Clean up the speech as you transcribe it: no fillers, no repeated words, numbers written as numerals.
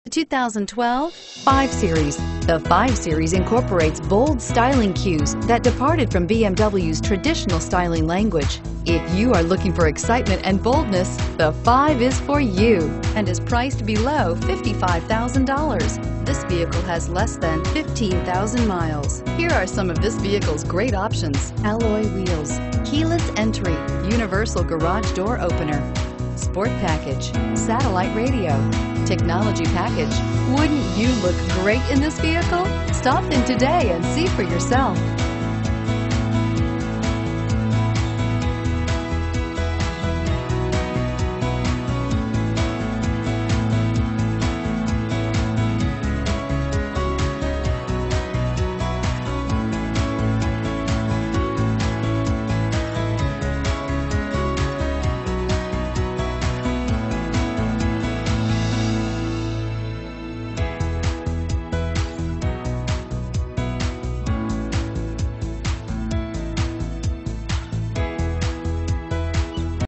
2012 5 Series. The 5 Series incorporates bold styling cues that departed from BMW's traditional styling language. If you are looking for excitement and boldness, the 5 is for you and is priced below $55,000. This vehicle has less than 15,000 miles. Here are some of this vehicle's great options: alloy wheels, keyless entry, universal garage door opener, sport package, satellite radio, technology package. Wouldn't you look great in this vehicle? Stop in today and see for yourself.